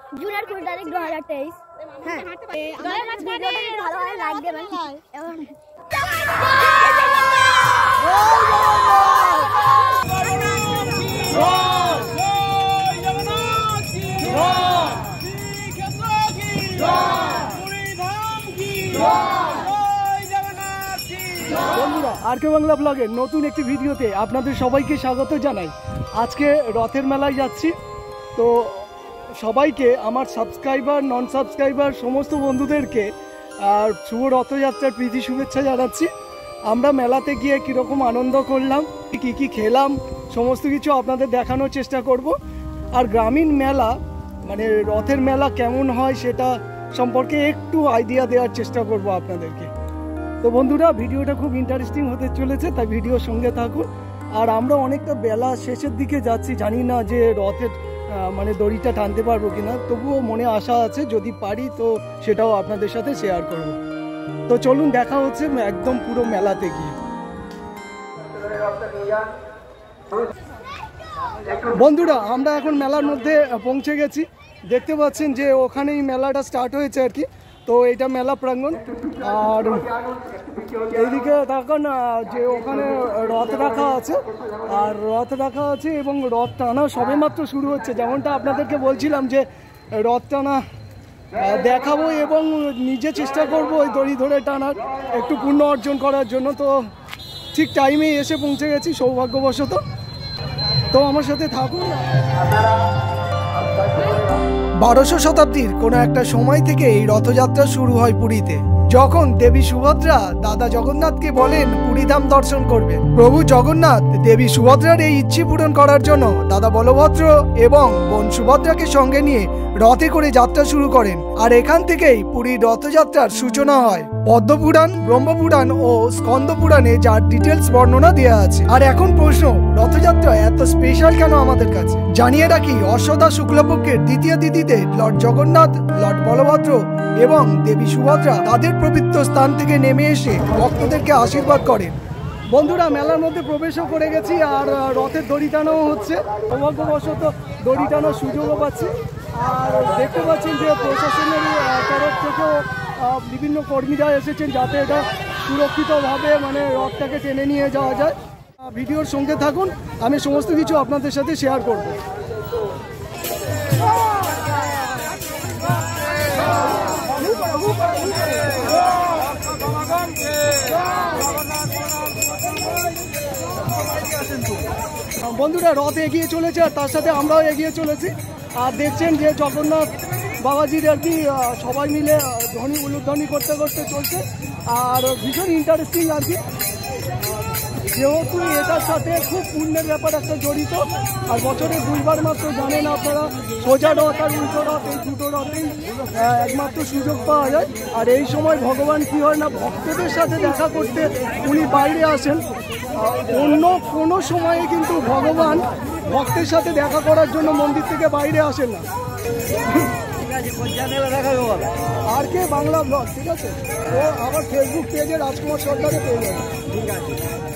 জুনের 20 তারিখ 2023। হ্যাঁ, ভালো হয় লাইক দেবেন। বন্ধুরা, আরকে বাংলা ব্লগের নতুন একটি ভিডিওতে আপনাদের সবাইকে স্বাগত জানাই। আজকে রথের মেলায় যাচ্ছি, তো সবাইকে আমার সাবস্ক্রাইবার নন সাবস্ক্রাইবার সমস্ত বন্ধুদেরকে আর শুভ রথযাত্রার প্রীতি শুভেচ্ছা জানাচ্ছি। আমরা মেলাতে গিয়ে কীরকম আনন্দ করলাম, কী কী খেলাম, সমস্ত কিছু আপনাদের দেখানোর চেষ্টা করব। আর গ্রামীণ মেলা মানে রথের মেলা কেমন হয় সেটা সম্পর্কে একটু আইডিয়া দেওয়ার চেষ্টা করব আপনাদেরকে। তো বন্ধুরা, ভিডিওটা খুব ইন্টারেস্টিং হতে চলেছে, তাই ভিডিওর সঙ্গে থাকুন। আর আমরা অনেকটা বেলা শেষের দিকে যাচ্ছি, জানি না যে রথের মানে দড়িটা টানতে পারবো কিনা, তবুও মনে আশা আছে যদি পারি তো সেটাও আপনাদের সাথে শেয়ার করব। তো চলুন, দেখা হচ্ছে একদম পুরো মেলাতে গিয়ে। বন্ধুরা, আমরা এখন মেলার মধ্যে পৌঁছে গেছি। দেখতে পাচ্ছেন যে ওখানেই মেলাটা স্টার্ট হয়েছে আর কি। তো এটা মেলা প্রাঙ্গণ। আর এইদিকে তাকান যে ওখানে রথ রাখা আছে, আর রথ রাখা আছে এবং রথ টানা সবেমাত্র শুরু হচ্ছে। যেমনটা আপনাদেরকে বলছিলাম যে রথ টানা দেখাবো এবং নিজে চেষ্টা করব ওই দড়ি ধরে টানার একটু পুণ্য অর্জন করার জন্য। তো ঠিক টাইমেই এসে পৌঁছে গেছি সৌভাগ্যবশত। তো আমার সাথে থাকুন। 12শো শতাব্দীর কোনো একটা সময় থেকে এই রথযাত্রা শুরু হয় পুরীতে, যখন দেবী সুভদ্রা দাদা জগন্নাথকে বলেন পুরীধাম দর্শন করবেন। প্রভু জগন্নাথ দেবী সুভদ্রার এই ইচ্ছে পূরণ করার জন্য দাদা বলভদ্র এবং বোন সুভদ্রাকে সঙ্গে নিয়ে রথে করে যাত্রা শুরু করেন। আর এখান থেকেই পুরীর রথযাত্রার সূচনা হয়। পদ্মপুরাণ, ব্রহ্মপুরাণ ও স্কন্দ পুরাণে যার ডিটেলস বর্ণনা দেওয়া আছে। আর এখন প্রশ্ন, রথযাত্রা এত স্পেশাল কেন আমাদের কাছে? জানিয়ে রাখি, অশ্বদা শুক্লপক্ষের দ্বিতীয় তিথিতে লর্ড জগন্নাথ, লর্ড বলভদ্র এবং দেবী সুভদ্রা তাদের পবিত্র স্থান থেকে নেমে এসে ভক্তদেরকে আশীর্বাদ করেন। বন্ধুরা, মেলার মধ্যে প্রবেশও করে গেছি আর রথের দড়ি টানাও হচ্ছে। সৌভাগ্যবশত দড়ি টানার সুযোগও পাচ্ছি। আর দেখতে পাচ্ছেন যে প্রশাসনের তরফ থেকেও বিভিন্ন কর্মীরা এসেছেন যাতে এটা সুরক্ষিতভাবে মানে রথটাকে টেনে নিয়ে যাওয়া যায়। ভিডিওর সঙ্গে থাকুন, আমি সমস্ত কিছু আপনাদের সাথে শেয়ার করব। বন্ধুরা, রথ এগিয়ে চলেছে আর তার সাথে আমরাও এগিয়ে চলেছি। আর দেখছেন যে জগন্নাথ বাবাজির আর কি সবাই মিলে ধ্বনি উলুধ্বনি করতে করতে চলছে। আর ভীষণ ইন্টারেস্টিং আর কি, যেহেতু এটার সাথে খুব পুণ্যের ব্যাপার একটা জড়িত। আর বছরে 2বার মাত্র, জানেন আপনারা, সোজা রথ আর উল্টো রথ, এই দুটো রথেই একমাত্র সুযোগ পাওয়া যায়। আর এই সময় ভগবান কি হয় না, ভক্তদের সাথে দেখা করতে উনি বাইরে আসেন। অন্য কোনো সময়ে কিন্তু ভগবান ভক্তের সাথে দেখা করার জন্য মন্দির থেকে বাইরে আসেন না। আরকে বাংলা ব্লগ, ঠিক আছে? ও আমার ফেসবুক পেজে রাজকুমার সরকারে পেয়ে যাবে। ঠিক আছে।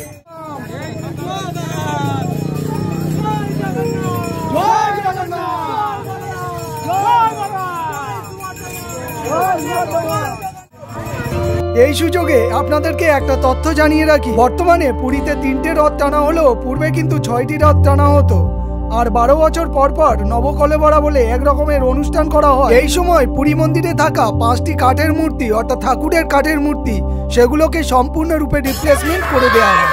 এই সুযোগে আপনাদেরকে একটা তথ্য জানিয়ে রাখি, বর্তমানে পুরীতে 3টে রথ টানা হলেও পূর্বে কিন্তু 6টি রথ টানা হতো। আর 12 বছর পর পর নবকলেবরা বলে এক রকমের অনুষ্ঠান করা হয়। এই সময় পুরী মন্দিরে থাকা 5টি কাঠের মূর্তি, অর্থাৎ ঠাকুরের কাঠের মূর্তি, সেগুলোকে সম্পূর্ণরূপে রিপ্লেসমেন্ট করে দেওয়া হয়।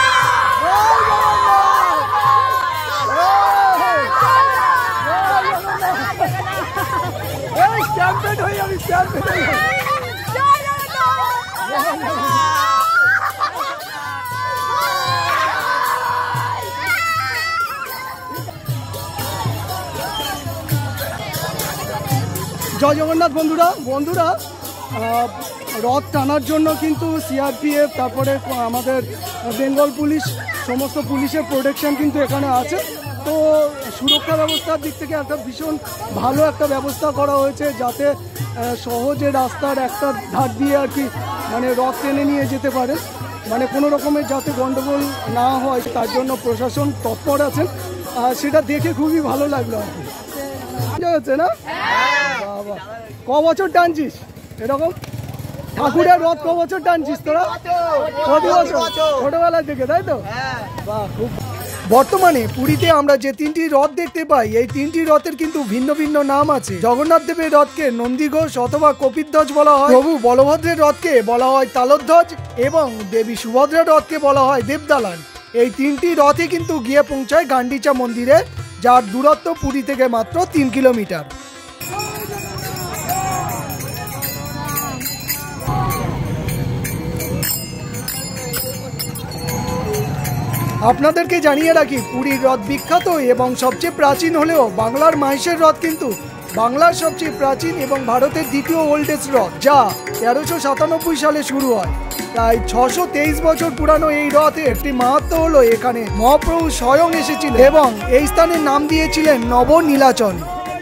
জয় জগন্নাথ। বন্ধুরা, রথ টানার জন্য কিন্তু সিআরপিএফ, তারপরে আমাদের বেঙ্গল পুলিশ, সমস্ত পুলিশের প্রোটেকশন কিন্তু এখানে আছে। তো সুরক্ষা ব্যবস্থার দিক থেকে একটা ভীষণ ভালো একটা ব্যবস্থা করা হয়েছে, যাতে সহজে রাস্তার একটা ধার দিয়ে আর কি মানে রথ টেনে নিয়ে যেতে পারে, মানে কোনো রকমের যাতে গন্ডগোল না হয় তার জন্য প্রশাসন তৎপর আছেন। সেটা দেখে খুবই ভালো লাগলো আর কি। হচ্ছে না? বাবা, ক বছর টানছিস এরকম? ঠাকুরের রথ ক বছর টানছিস তোরা? ছোটবেলা থেকে, তাই তো? বাহ, খুব। বর্তমানে পুরীতে আমরা যে 3টি রথ দেখতে পাই, এই 3টি রথের কিন্তু ভিন্ন ভিন্ন নাম আছে। জগন্নাথ দেবের রথকে নন্দীঘোষ অথবা কপিধ্বজ বলা হয়, প্রভু বলভদ্রের রথকে বলা হয় তালধ্বজ এবং দেবী সুভদ্রার রথকে বলা হয় দেবদালান। এই 3টি রথে কিন্তু গিয়ে পৌঁছায় গান্ডিচা মন্দিরে, যার দূরত্ব পুরী থেকে মাত্র 3 কিলোমিটার। আপনাদেরকে জানিয়ে রাখি, পুরীর রথ বিখ্যাত এবং সবচেয়ে প্রাচীন হলেও বাংলার মাহেশের রথ কিন্তু বাংলার সবচেয়ে প্রাচীন এবং ভারতের দ্বিতীয় ওল্ডেস্ট রথ, যা 1397 সালে শুরু হয়। প্রায় 623 বছর পুরানো এই রথে একটি মাহাত্ম্য হলো, এখানে মহাপ্রভু স্বয়ং এসেছিলেন এবং এই স্থানের নাম দিয়েছিলেন নবনীলাচল।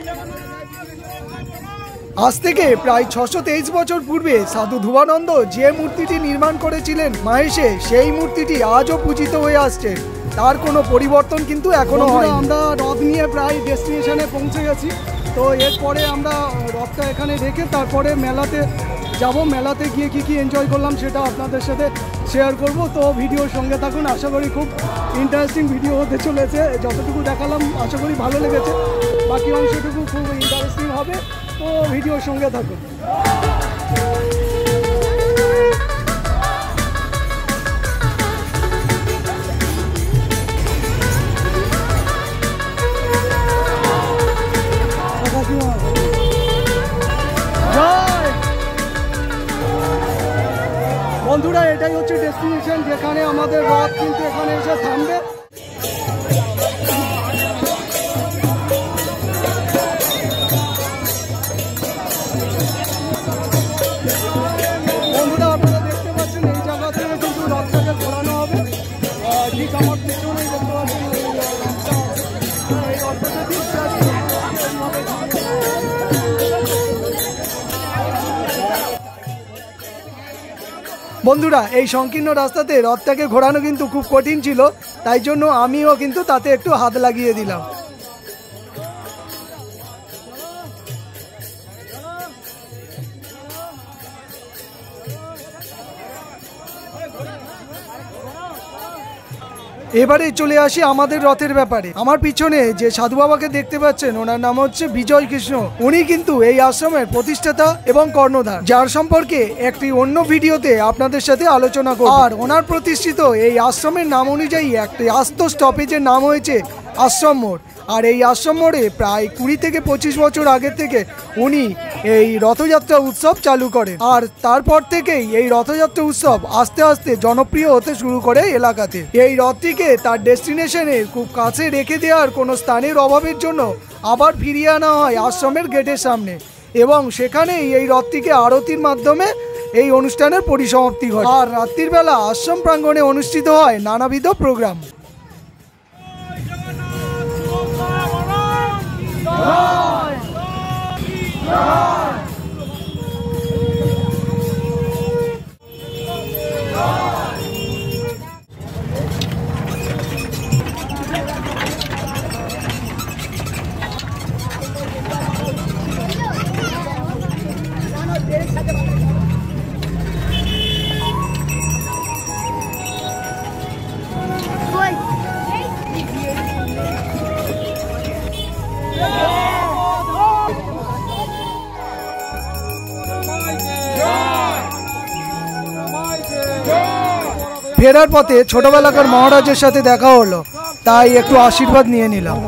আজ থেকে প্রায় 623 বছর পূর্বে সাধু ধ্রুবানন্দ যে মূর্তিটি নির্মাণ করেছিলেন মাহেশে, সেই মূর্তিটি আজও পূজিত হয়ে আসছে, তার কোনো পরিবর্তন কিন্তু এখনো হয়। আমরা রথ নিয়ে প্রায় ডেস্টিনেশনে পৌঁছে গেছি। তো এরপরে আমরা রথটা এখানে রেখে তারপরে মেলাতে যাব। মেলাতে গিয়ে কি এনজয় করলাম সেটা আপনাদের সাথে শেয়ার করব। তো ভিডিওর সঙ্গে থাকুন, আশা করি খুব ইন্টারেস্টিং ভিডিও হতে চলেছে। যতটুকু দেখালাম আশা করি ভালো লেগেছে, বাকি অংশটুকু খুব ইন্টারেস্টিং হবে। তো ভিডিওর সঙ্গে থাকুন। বন্ধুরা, এটাই হচ্ছে ডেস্টিনেশন যেখানে আমাদের রথ কিন্তু এখানে এসে থামবে। বন্ধুরা, আপনারা দেখতে পাচ্ছেন এই জায়গা থেকে কিন্তু রথটাকে ঘোরানো হবে। ঠিক আমার পেছনেই দেখতে পাচ্ছেন এই রথটাকে ঠিক বন্ধুরা, এই সংকীর্ণ রাস্তাতে রথটাকে ঘোরানো কিন্তু খুব কঠিন ছিল, তাই জন্য আমিও কিন্তু তাতে একটু হাত লাগিয়ে দিলাম। এবারে চলে আসি আমাদের রথের ব্যাপারে। আমার পিছনে যে সাধু বাবাকে দেখতে পাচ্ছেন, ওনার নাম হচ্ছে বিজয় কৃষ্ণ। উনি কিন্তু এই আশ্রমের প্রতিষ্ঠাতা এবং কর্ণধার, যার সম্পর্কে একটি অন্য ভিডিওতে আপনাদের সাথে আলোচনা করব। আর ওনার প্রতিষ্ঠিত এই আশ্রমের নাম অনুযায়ী একটি আস্ত স্টপেজের নাম হয়েছে আশ্রম মোড়। আর এই আশ্রম মোড়ে প্রায় 20 থেকে 25 বছর আগের থেকে উনি এই রথযাত্রা উৎসব চালু করেন। আর তারপর থেকেই এই রথযাত্রা উৎসব আস্তে আস্তে জনপ্রিয় হতে শুরু করে এলাকাতে। এই রথটিকে তার ডেস্টিনেশনের খুব কাছে রেখে দেওয়ার কোনো স্থানের অভাবের জন্য আবার ফিরিয়ে আনা হয় আশ্রমের গেটের সামনে, এবং সেখানেই এই রথটিকে আরতির মাধ্যমে এই অনুষ্ঠানের পরিসমাপ্তি ঘটে। আর রাত্রির বেলা আশ্রম প্রাঙ্গণে অনুষ্ঠিত হয় নানাবিধ প্রোগ্রাম। ফেরার পথে ছোটবেলাকার মহারাজের সাথে দেখা হলো, তাই একটু আশীর্বাদ নিয়ে নিলাম।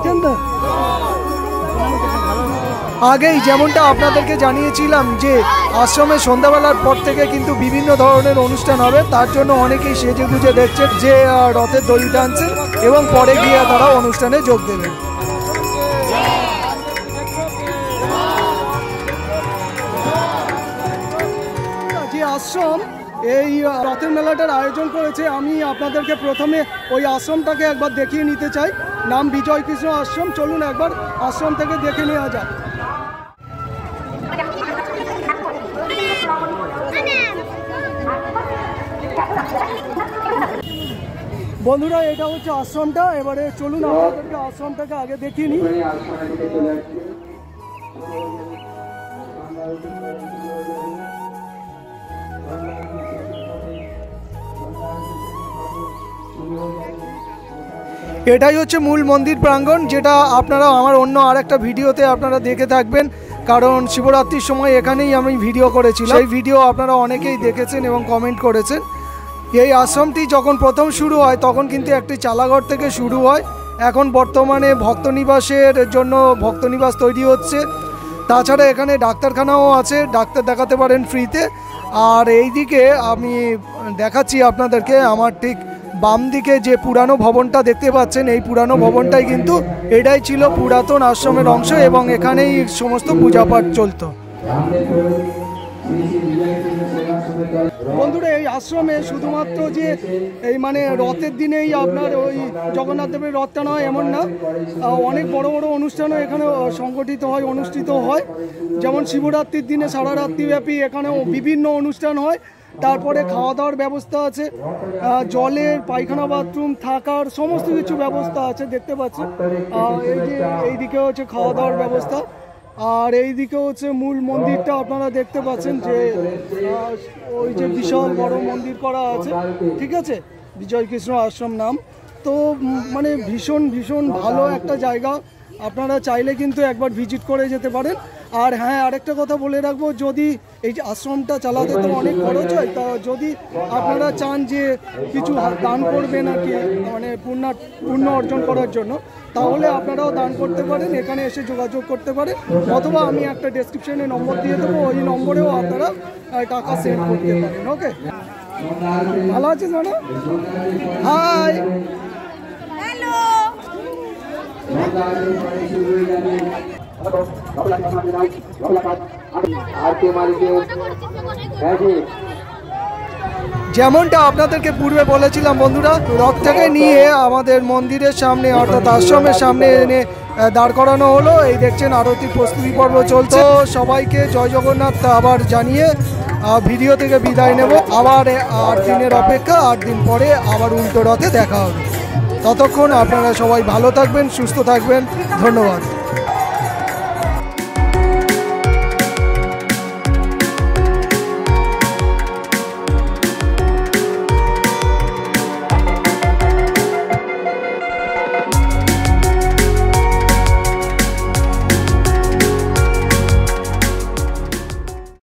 আগেই যেমনটা আপনাদেরকে জানিয়েছিলাম যে আশ্রমে সন্ধ্যাবেলার পর থেকে কিন্তু বিভিন্ন ধরনের অনুষ্ঠান হবে, তার জন্য অনেকেই সেজে গুজে দেখছেন যে রথের দড়ি টানছে এবং পরে গিয়ে তারা অনুষ্ঠানে যোগ দেবেন। যে আশ্রম এই রথের মেলাটার আয়োজন করেছে, আমি আপনাদেরকে প্রথমে ওই আশ্রমটাকে একবার দেখিয়ে নিতে চাই। নাম বিজয় কৃষ্ণ আশ্রম। চলুন একবার আশ্রম থেকে দেখে নেওয়া যাক। বন্ধুরা এটা হচ্ছে আশ্রমটা, এবারে চলুন আপনাদেরকে আশ্রমটাকে আগে দেখিয়ে নিই। এটাই হচ্ছে মূল মন্দির প্রাঙ্গণ, যেটা আপনারা আমার অন্য আরেকটা ভিডিওতে আপনারা দেখে থাকবেন, কারণ শিবরাত্রির সময় এখানেই আমি ভিডিও করেছিলাম। সেই ভিডিও আপনারা অনেকেই দেখেছেন এবং কমেন্ট করেছেন। এই আশ্রমটি যখন প্রথম শুরু হয় তখন কিন্তু একটি চালাঘর থেকে শুরু হয়। এখন বর্তমানে ভক্তনিবাসের জন্য ভক্তনিবাস তৈরি হচ্ছে। তাছাড়া এখানে ডাক্তারখানাও আছে, ডাক্তার দেখাতে পারেন ফ্রিতে। আর এই দিকে আমি দেখাচ্ছি আপনাদেরকে, আমার ঠিক বাম দিকে যে পুরানো ভবনটা দেখতে পাচ্ছেন, এই পুরানো ভবনটাই কিন্তু এটাই ছিল পুরাতন আশ্রমের অংশ এবং এখানেই সমস্ত পূজাপাঠ চলতো। বন্ধুরা এই আশ্রমে শুধুমাত্র যে এই মানে রথের দিনেই আপনার ওই জগন্নাথ দেবের রথটা নয় এমন না, অনেক বড় বড় অনুষ্ঠানও এখানে সংগঠিত হয়, অনুষ্ঠিত হয়। যেমন শিবরাত্রির দিনে সারা রাত্রিব্যাপী এখানেও বিভিন্ন অনুষ্ঠান হয়। তারপরে খাওয়া দাওয়ার ব্যবস্থা আছে, জলের, পায়খানা, বাথরুম, থাকার সমস্ত কিছু ব্যবস্থা আছে দেখতে পাচ্ছেন। এই যে এইদিকে হচ্ছে খাওয়া দাওয়ার ব্যবস্থা, আর এইদিকে হচ্ছে মূল মন্দিরটা আপনারা দেখতে পাচ্ছেন, যে ওই যে বিশাল বড় মন্দির করা আছে, ঠিক আছে, বিজয় কৃষ্ণ আশ্রম নাম। তো মানে ভীষণ ভীষণ ভালো একটা জায়গা, আপনারা চাইলে কিন্তু একবার ভিজিট করে যেতে পারেন। আর হ্যাঁ, আরেকটা কথা বলে রাখবো, যদি এই যে আশ্রমটা চালাতে তো অনেক খরচ হয়, তা যদি আপনারা চান যে কিছু দান করবেন আর কি, মানে পুণ্য অর্জন করার জন্য, তাহলে আপনারাও দান করতে পারেন, এখানে এসে যোগাযোগ করতে পারেন, অথবা আমি একটা ডেসক্রিপশনে নম্বর দিয়ে দেবো, ওই নম্বরেও আপনারা টাকা সেন্ড করতে পারেন। ওকে, ভালো আছিস মানে? Hi, hello. যেমনটা আপনাদেরকে পূর্বে বলেছিলাম বন্ধুরা, রথ থেকে নিয়ে আমাদের মন্দিরের সামনে অর্থাৎ আশ্রমের সামনে এনে দাঁড় করানো হলো। এই দেখছেন আরতির প্রস্তুতি পর্ব চলছে। সবাইকে জয় জগন্নাথ আবার জানিয়ে ভিডিও থেকে বিদায় নেব। আবার 8 দিনের অপেক্ষা, 8 দিন পরে আবার উল্টো রথে দেখা হবে। ততক্ষণ আপনারা সবাই ভালো থাকবেন, সুস্থ থাকবেন। ধন্যবাদ।